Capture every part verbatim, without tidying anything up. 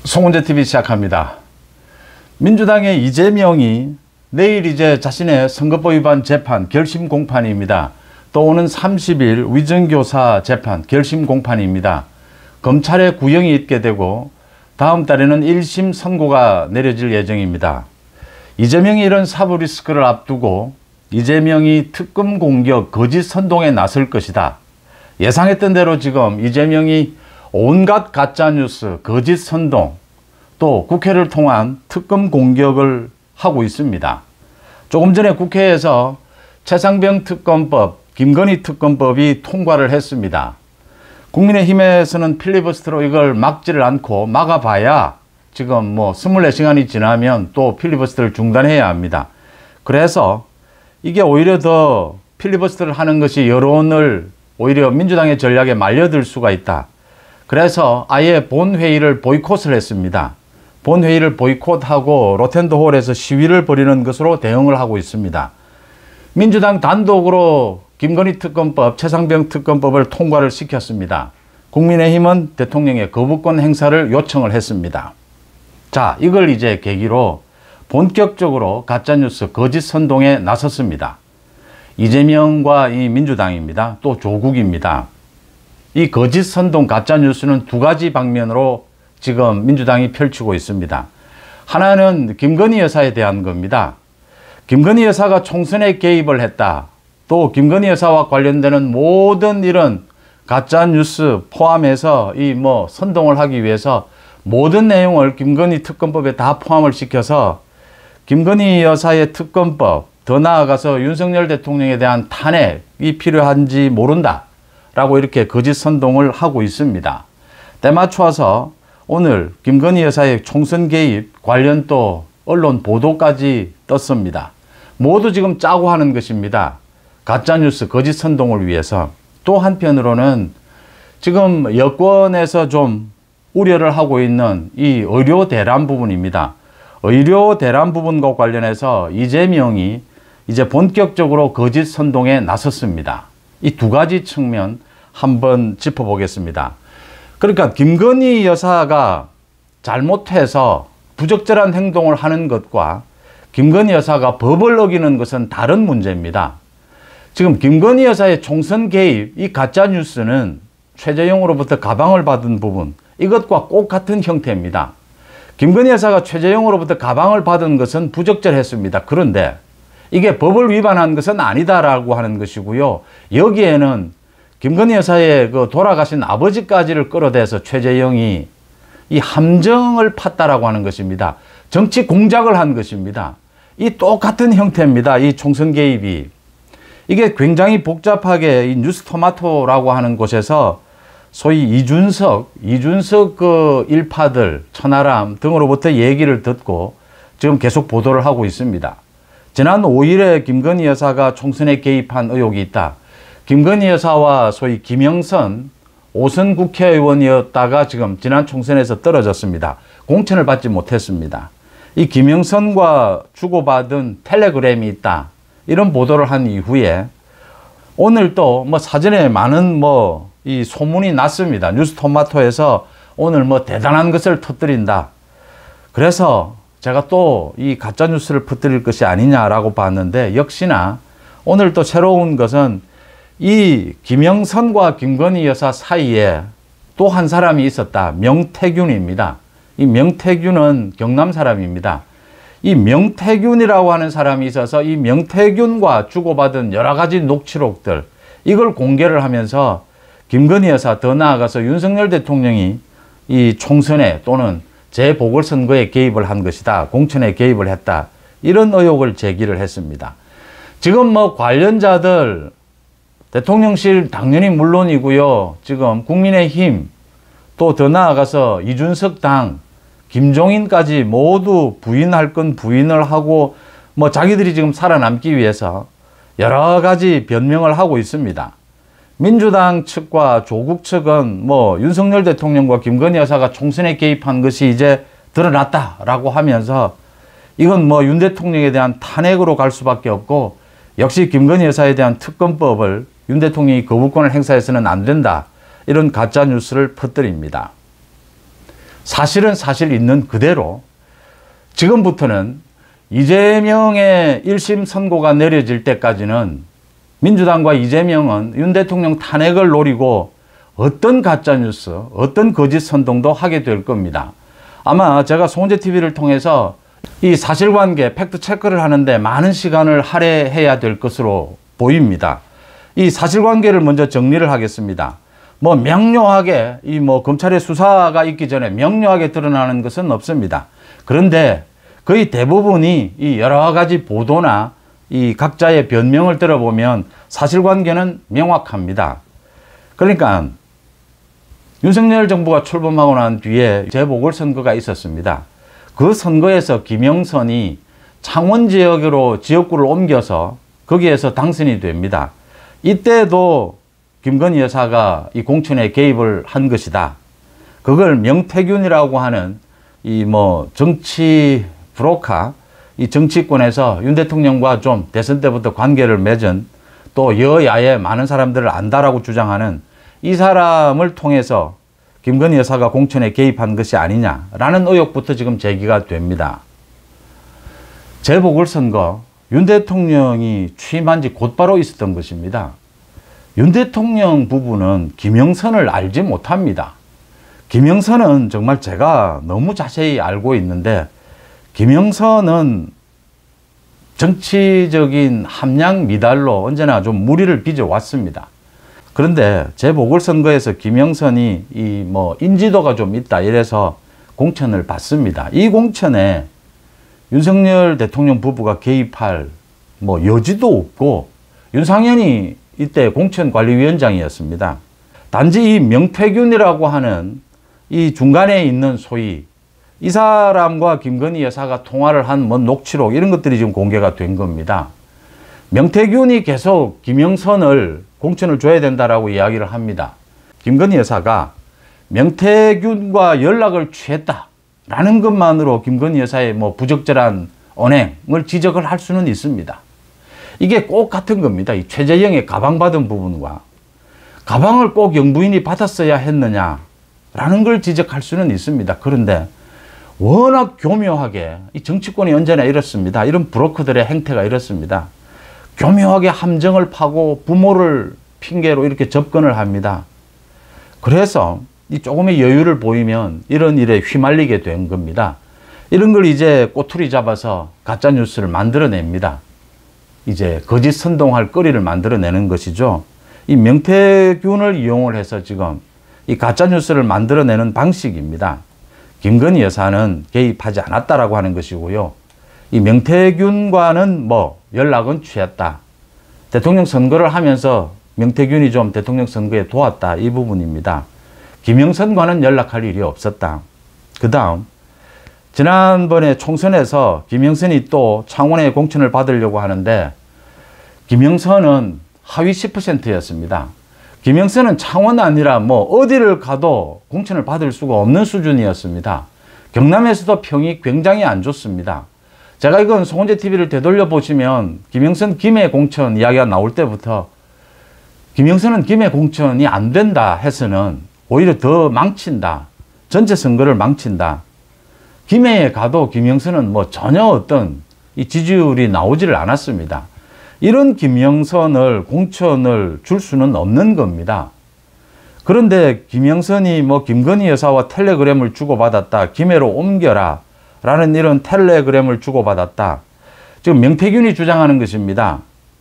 송은재티비 시작합니다. 민주당의 이재명이 내일 이제 자신의 선거법 위반 재판 결심 공판입니다. 또 오는 삼십 일 위정교사 재판 결심 공판입니다. 검찰의 구형이 있게 되고 다음 달에는 일 심 선고가 내려질 예정입니다. 이재명이 이런 사법 리스크를 앞두고 이재명이 특검 공격 거짓 선동에 나설 것이다. 예상했던 대로 지금 이재명이 온갖 가짜뉴스, 거짓 선동, 또 국회를 통한 특검 공격을 하고 있습니다. 조금 전에 국회에서 최상병 특검법, 김건희 특검법이 통과를 했습니다. 국민의힘에서는 필리버스터로 이걸 막지를 않고 막아봐야 지금 뭐 이십사 시간이 지나면 또 필리버스터를 중단해야 합니다. 그래서 이게 오히려 더 필리버스터를 하는 것이 여론을 오히려 민주당의 전략에 말려들 수가 있다. 그래서 아예 본회의를 보이콧을 했습니다. 본회의를 보이콧하고 로텐더홀에서 시위를 벌이는 것으로 대응을 하고 있습니다. 민주당 단독으로 김건희 특검법, 최상병 특검법을 통과를 시켰습니다. 국민의힘은 대통령의 거부권 행사를 요청을 했습니다. 자, 이걸 이제 계기로 본격적으로 가짜뉴스 거짓 선동에 나섰습니다. 이재명과 이 민주당입니다. 또 조국입니다. 이 거짓 선동 가짜뉴스는 두 가지 방면으로 지금 민주당이 펼치고 있습니다. 하나는 김건희 여사에 대한 겁니다. 김건희 여사가 총선에 개입을 했다. 또 김건희 여사와 관련되는 모든 이런 가짜뉴스 포함해서 이 뭐 선동을 하기 위해서 모든 내용을 김건희 특검법에 다 포함을 시켜서 김건희 여사의 특검법, 더 나아가서 윤석열 대통령에 대한 탄핵이 필요한지 모른다 라고 이렇게 거짓 선동을 하고 있습니다. 때맞춰서 오늘 김건희 여사의 총선 개입 관련 또 언론 보도까지 떴습니다. 모두 지금 짜고 하는 것입니다. 가짜뉴스 거짓 선동을 위해서. 또 한편으로는 지금 여권에서 좀 우려를 하고 있는 이 의료 대란 부분입니다. 의료 대란 부분과 관련해서 이재명이 이제 본격적으로 거짓 선동에 나섰습니다. 이 두 가지 측면 한번 짚어보겠습니다. 그러니까 김건희 여사가 잘못해서 부적절한 행동을 하는 것과 김건희 여사가 법을 어기는 것은 다른 문제입니다. 지금 김건희 여사의 총선 개입, 이 가짜뉴스는 최재형으로부터 가방을 받은 부분, 이것과 꼭 같은 형태입니다. 김건희 여사가 최재형으로부터 가방을 받은 것은 부적절했습니다. 그런데 이게 법을 위반한 것은 아니다라고 하는 것이고요. 여기에는 김건희 여사의 그 돌아가신 아버지까지를 끌어대서 최재형이 이 함정을 팠다라고 하는 것입니다. 정치 공작을 한 것입니다. 이 똑같은 형태입니다. 이 총선 개입이. 이게 굉장히 복잡하게 이 뉴스토마토라고 하는 곳에서 소위 이준석, 이준석 그 일파들, 천하람 등으로부터 얘기를 듣고 지금 계속 보도를 하고 있습니다. 지난 오 일에 김건희 여사가 총선에 개입한 의혹이 있다. 김건희 여사와 소위 김영선 오선 국회의원이었다가 지금 지난 총선에서 떨어졌습니다. 공천을 받지 못했습니다. 이 김영선과 주고받은 텔레그램이 있다. 이런 보도를 한 이후에 오늘 또 뭐 사전에 많은 뭐 이 소문이 났습니다. 뉴스토마토에서 오늘 뭐 대단한 것을 터뜨린다. 그래서 제가 또 이 가짜뉴스를 퍼뜨릴 것이 아니냐라고 봤는데 역시나 오늘 또 새로운 것은 이 김영선과 김건희 여사 사이에 또 한 사람이 있었다. 명태균입니다. 이 명태균은 경남 사람입니다. 이 명태균이라고 하는 사람이 있어서 이 명태균과 주고받은 여러 가지 녹취록들 이걸 공개를 하면서 김건희 여사 더 나아가서 윤석열 대통령이 이 총선에 또는 재보궐선거에 개입을 한 것이다. 공천에 개입을 했다. 이런 의혹을 제기를 했습니다. 지금 뭐 관련자들 대통령실 당연히 물론이고요. 지금 국민의힘 또 더 나아가서 이준석 당 김종인까지 모두 부인할 건 부인을 하고 뭐 자기들이 지금 살아남기 위해서 여러 가지 변명을 하고 있습니다. 민주당 측과 조국 측은 뭐 윤석열 대통령과 김건희 여사가 총선에 개입한 것이 이제 드러났다라고 하면서 이건 뭐 윤 대통령에 대한 탄핵으로 갈 수밖에 없고 역시 김건희 여사에 대한 특검법을 윤 대통령이 거부권을 행사해서는 안 된다. 이런 가짜뉴스를 퍼뜨립니다. 사실은 사실 있는 그대로 지금부터는 이재명의 일 심 선고가 내려질 때까지는 민주당과 이재명은 윤 대통령 탄핵을 노리고 어떤 가짜뉴스, 어떤 거짓 선동도 하게 될 겁니다. 아마 제가 송은재티비를 통해서 이 사실관계, 팩트체크를 하는데 많은 시간을 할애해야 될 것으로 보입니다. 이 사실관계를 먼저 정리를 하겠습니다. 뭐 명료하게 이 뭐 검찰의 수사가 있기 전에 명료하게 드러나는 것은 없습니다. 그런데 거의 대부분이 이 여러 가지 보도나 이 각자의 변명을 들어보면 사실관계는 명확합니다. 그러니까 윤석열 정부가 출범하고 난 뒤에 재보궐선거가 있었습니다. 그 선거에서 김영선이 창원 지역으로 지역구를 옮겨서 거기에서 당선이 됩니다. 이때도 김건희 여사가 이 공천에 개입을 한 것이다. 그걸 명태균이라고 하는 이 뭐 정치 브로커, 이 정치권에서 윤 대통령과 좀 대선 때부터 관계를 맺은 또 여야의 많은 사람들을 안다라고 주장하는 이 사람을 통해서 김건희 여사가 공천에 개입한 것이 아니냐라는 의혹부터 지금 제기가 됩니다. 재보궐선거 윤 대통령이 취임한 지 곧바로 있었던 것입니다. 윤 대통령 부부는 김영선을 알지 못합니다. 김영선은 정말 제가 너무 자세히 알고 있는데 김영선은 정치적인 함량 미달로 언제나 좀 무리를 빚어왔습니다. 그런데 재보궐선거에서 김영선이 이 뭐 인지도가 좀 있다 이래서 공천을 받습니다. 이 공천에 윤석열 대통령 부부가 개입할 뭐 여지도 없고 윤상현이 이때 공천관리위원장이었습니다. 단지 이 명태균이라고 하는 이 중간에 있는 소위 이 사람과 김건희 여사가 통화를 한 뭐 녹취록 이런 것들이 지금 공개가 된 겁니다. 명태균이 계속 김영선을 공천을 줘야 된다라고 이야기를 합니다. 김건희 여사가 명태균과 연락을 취했다라는 것만으로 김건희 여사의 뭐 부적절한 언행을 지적을 할 수는 있습니다. 이게 꼭 같은 겁니다. 이 최재형의 가방 받은 부분과 가방을 꼭 영부인이 받았어야 했느냐라는 걸 지적할 수는 있습니다. 그런데 워낙 교묘하게 이 정치권이 언제나 이렇습니다. 이런 브로커들의 행태가 이렇습니다. 교묘하게 함정을 파고 부모를 핑계로 이렇게 접근을 합니다. 그래서 이 조금의 여유를 보이면 이런 일에 휘말리게 된 겁니다. 이런 걸 이제 꼬투리 잡아서 가짜뉴스를 만들어냅니다. 이제 거짓 선동할 거리를 만들어내는 것이죠. 이 명태균을 이용을 해서 지금 이 가짜뉴스를 만들어내는 방식입니다. 김건희 여사는 개입하지 않았다라고 하는 것이고요. 이 명태균과는 뭐 연락은 취했다. 대통령 선거를 하면서 명태균이 좀 대통령 선거에 도왔다. 이 부분입니다. 김영선과는 연락할 일이 없었다. 그 다음 지난번에 총선에서 김영선이 또 창원에 공천을 받으려고 하는데 김영선은 하위 십 퍼센트였습니다. 김영선은 창원 아니라 뭐 어디를 가도 공천을 받을 수가 없는 수준이었습니다. 경남에서도 평이 굉장히 안 좋습니다. 제가 이건 송은재티비를 되돌려 보시면 김영선 김해 공천 이야기가 나올 때부터 김영선은 김해 공천이 안 된다 해서는 오히려 더 망친다. 전체 선거를 망친다. 김해에 가도 김영선은 뭐 전혀 어떤 이 지지율이 나오지를 않았습니다. 이런 김영선을 공천을 줄 수는 없는 겁니다. 그런데 김영선이 뭐 김건희 여사와 텔레그램을 주고받았다. 김해로 옮겨라. 라는 이런 텔레그램을 주고받았다. 지금 명태균이 주장하는 것입니다.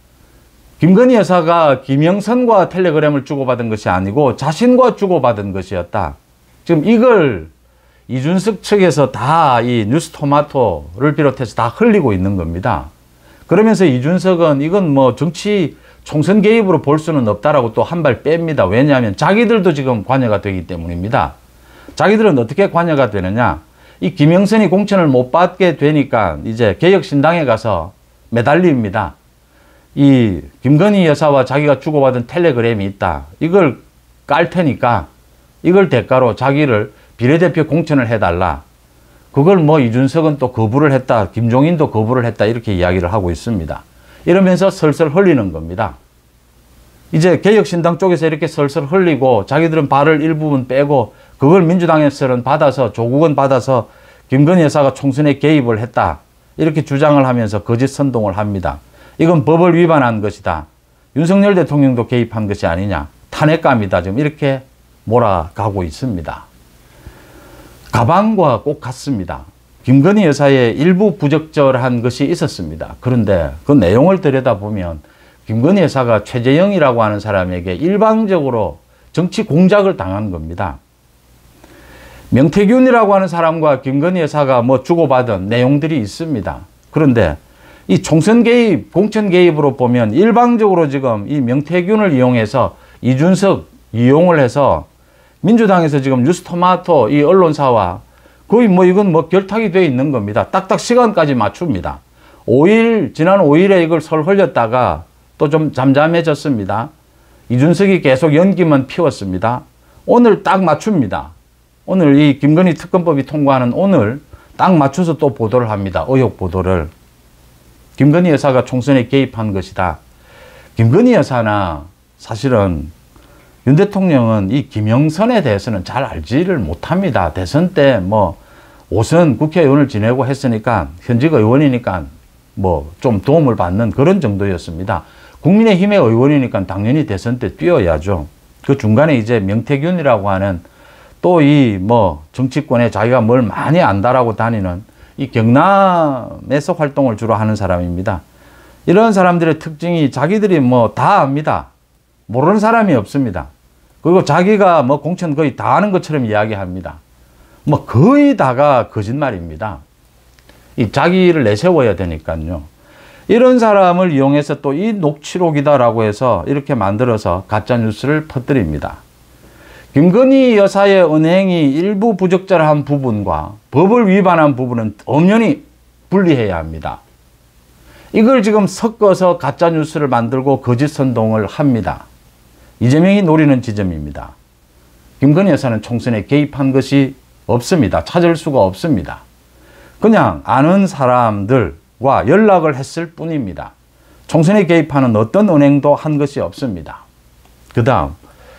김건희 여사가 김영선과 텔레그램을 주고받은 것이 아니고 자신과 주고받은 것이었다. 지금 이걸 이준석 측에서 다 이 뉴스토마토를 비롯해서 다 흘리고 있는 겁니다. 그러면서 이준석은 이건 뭐 정치 총선 개입으로 볼 수는 없다라고 또 한 발 뺍니다. 왜냐하면 자기들도 지금 관여가 되기 때문입니다. 자기들은 어떻게 관여가 되느냐. 이 김영선이 공천을 못 받게 되니까 이제 개혁신당에 가서 매달립니다. 이 김건희 여사와 자기가 주고받은 텔레그램이 있다. 이걸 깔 테니까 이걸 대가로 자기를 비례대표 공천을 해달라. 그걸 뭐 이준석은 또 거부를 했다. 김종인도 거부를 했다. 이렇게 이야기를 하고 있습니다. 이러면서 설설 흘리는 겁니다. 이제 개혁신당 쪽에서 이렇게 설설 흘리고 자기들은 발을 일부분 빼고 그걸 민주당에서는 받아서, 조국은 받아서 김건희 여사가 총선에 개입을 했다, 이렇게 주장을 하면서 거짓 선동을 합니다. 이건 법을 위반한 것이다, 윤석열 대통령도 개입한 것이 아니냐, 탄핵감이다, 지금 이렇게 몰아가고 있습니다. 가방과 꼭 같습니다. 김건희 여사의 일부 부적절한 것이 있었습니다. 그런데 그 내용을 들여다보면 김건희 여사가 최재형이라고 하는 사람에게 일방적으로 정치 공작을 당한 겁니다. 명태균이라고 하는 사람과 김건희 여사가 뭐 주고받은 내용들이 있습니다. 그런데 이 총선 개입, 공천 개입으로 보면 일방적으로 지금 이 명태균을 이용해서 이준석 이용을 해서 민주당에서 지금 뉴스토마토 이 언론사와 거의 뭐 이건 뭐 결탁이 되어 있는 겁니다. 딱딱 시간까지 맞춥니다. 오 일, 지난 오 일에 이걸 설 흘렸다가 또 좀 잠잠해졌습니다. 이준석이 계속 연기만 피웠습니다. 오늘 딱 맞춥니다. 오늘 이 김건희 특검법이 통과하는 오늘 딱 맞춰서 또 보도를 합니다. 의혹 보도를. 김건희 여사가 총선에 개입한 것이다. 김건희 여사나 사실은 윤 대통령은 이 김영선에 대해서는 잘 알지를 못합니다. 대선 때 뭐 오선 국회의원을 지내고 했으니까 현직 의원이니까 뭐 좀 도움을 받는 그런 정도였습니다. 국민의힘의 의원이니까 당연히 대선 때 뛰어야죠. 그 중간에 이제 명태균이라고 하는 또 이 뭐 정치권에 자기가 뭘 많이 안다라고 다니는 이 경남에서 활동을 주로 하는 사람입니다. 이런 사람들의 특징이 자기들이 뭐 다 압니다. 모르는 사람이 없습니다. 그리고 자기가 뭐 공천 거의 다 하는 것처럼 이야기합니다. 뭐 거의 다가 거짓말입니다. 이 자기를 내세워야 되니까요. 이런 사람을 이용해서 또 이 녹취록이다라고 해서 이렇게 만들어서 가짜뉴스를 퍼뜨립니다. 김건희 여사의 은행이 일부 부적절한 부분과 법을 위반한 부분은 엄연히 분리해야 합니다. 이걸 지금 섞어서 가짜뉴스를 만들고 거짓 선동을 합니다. 이재명이 노리는 지점입니다. 김건희 여사는 총선에 개입한 것이 없습니다. 찾을 수가 없습니다. 그냥 아는 사람들과 연락을 했을 뿐입니다. 총선에 개입하는 어떤 은행도 한 것이 없습니다. 그 다음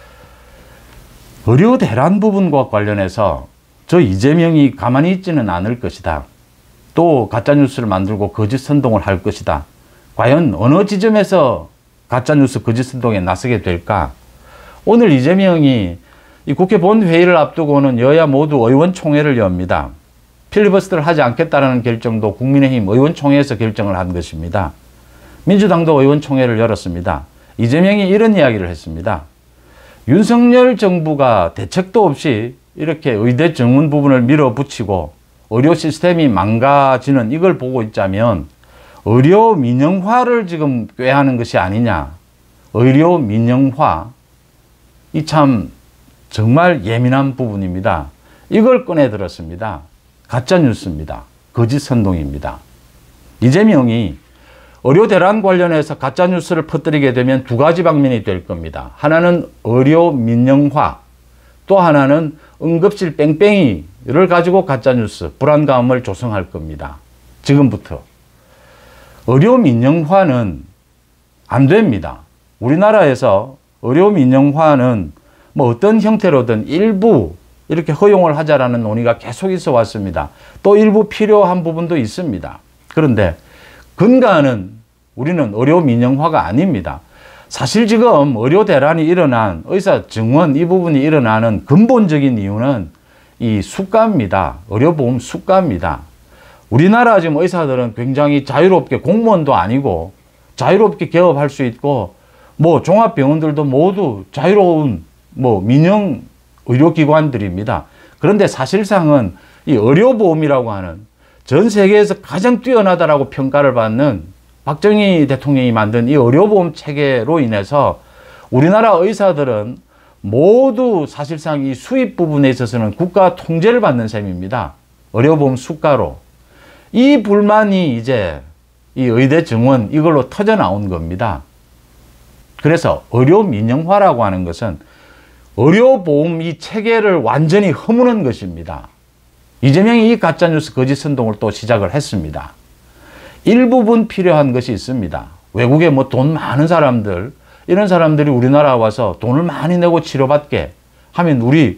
의료 대란 부분과 관련해서 저 이재명이 가만히 있지는 않을 것이다. 또 가짜뉴스를 만들고 거짓 선동을 할 것이다. 과연 어느 지점에서 가짜뉴스 거짓 선동에 나서게 될까? 오늘 이재명이 이 국회 본회의를 앞두고는 여야 모두 의원총회를 엽니다. 필리버스터를 하지 않겠다는 결정도 국민의힘 의원총회에서 결정을 한 것입니다. 민주당도 의원총회를 열었습니다. 이재명이 이런 이야기를 했습니다. 윤석열 정부가 대책도 없이 이렇게 의대 정원 부분을 밀어붙이고 의료 시스템이 망가지는 이걸 보고 있자면 의료 민영화를 지금 꾀하는 것이 아니냐. 의료 민영화. 이 참 정말 예민한 부분입니다. 이걸 꺼내 들었습니다. 가짜뉴스입니다. 거짓 선동입니다. 이재명이 의료 대란 관련해서 가짜뉴스를 퍼뜨리게 되면 두 가지 방면이 될 겁니다. 하나는 의료 민영화, 또 하나는 응급실 뺑뺑이를 가지고 가짜뉴스, 불안감을 조성할 겁니다. 지금부터. 의료 민영화는 안 됩니다. 우리나라에서 의료 민영화는 뭐 어떤 형태로든 일부 이렇게 허용을 하자라는 논의가 계속 있어 왔습니다. 또 일부 필요한 부분도 있습니다. 그런데 근간은 우리는 의료 민영화가 아닙니다. 사실 지금 의료 대란이 일어난 의사 증원 이 부분이 일어나는 근본적인 이유는 이 수가입니다. 의료보험 수가입니다. 우리나라 지금 의사들은 굉장히 자유롭게 공무원도 아니고 자유롭게 개업할 수 있고 뭐 종합병원들도 모두 자유로운 뭐 민영 의료기관들입니다. 그런데 사실상은 이 의료보험이라고 하는 전 세계에서 가장 뛰어나다라고 평가를 받는 박정희 대통령이 만든 이 의료보험 체계로 인해서 우리나라 의사들은 모두 사실상 이 수입 부분에 있어서는 국가 통제를 받는 셈입니다. 의료보험 수가로. 이 불만이 이제 이 의대 정원 이걸로 터져 나온 겁니다. 그래서 의료 민영화라고 하는 것은 의료보험 이 체계를 완전히 허무는 것입니다. 이재명이 이 가짜뉴스 거짓 선동을 또 시작을 했습니다. 일부분 필요한 것이 있습니다. 외국에 뭐 돈 많은 사람들, 이런 사람들이 우리나라 와서 돈을 많이 내고 치료받게 하면 우리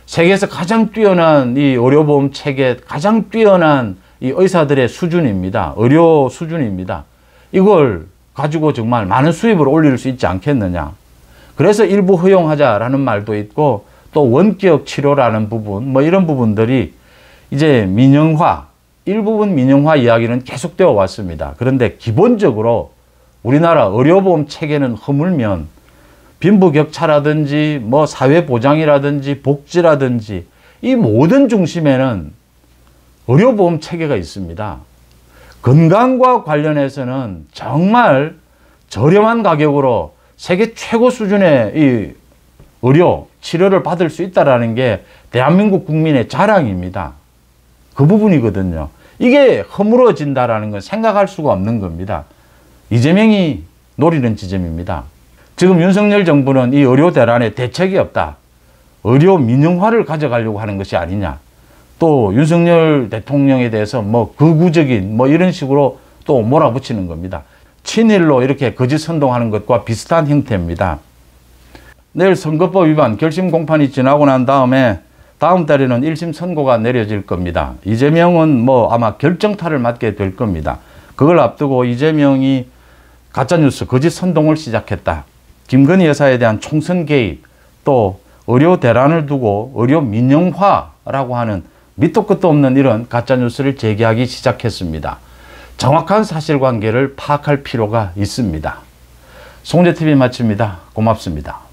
세계에서 가장 뛰어난 이 의료보험 체계, 가장 뛰어난 이 의사들의 수준입니다. 의료 수준입니다. 이걸 가지고 정말 많은 수입을 올릴 수 있지 않겠느냐. 그래서 일부 허용하자라는 말도 있고, 또 원격 치료라는 부분, 뭐 이런 부분들이 이제 민영화, 일부분 민영화 이야기는 계속되어 왔습니다. 그런데 기본적으로 우리나라 의료보험 체계는 허물면 빈부격차라든지 뭐 사회보장이라든지 복지라든지 이 모든 중심에는 의료보험 체계가 있습니다. 건강과 관련해서는 정말 저렴한 가격으로 세계 최고 수준의 이 의료, 치료를 받을 수 있다는 게 대한민국 국민의 자랑입니다. 그 부분이거든요. 이게 허물어진다라는 건 생각할 수가 없는 겁니다. 이재명이 노리는 지점입니다. 지금 윤석열 정부는 이 의료 대란에 대책이 없다. 의료 민영화를 가져가려고 하는 것이 아니냐. 또 윤석열 대통령에 대해서 뭐 극우적인 뭐 이런 식으로 또 몰아붙이는 겁니다. 친일로 이렇게 거짓 선동하는 것과 비슷한 형태입니다. 내일 선거법 위반 결심 공판이 지나고 난 다음에 다음 달에는 일 심 선고가 내려질 겁니다. 이재명은 뭐 아마 결정타를 맞게 될 겁니다. 그걸 앞두고 이재명이 가짜뉴스 거짓 선동을 시작했다. 김건희 여사에 대한 총선 개입, 또 의료 대란을 두고 의료 민영화라고 하는 밑도 끝도 없는 이런 가짜뉴스를 제기하기 시작했습니다. 정확한 사실관계를 파악할 필요가 있습니다. 송재티비 마칩니다. 고맙습니다.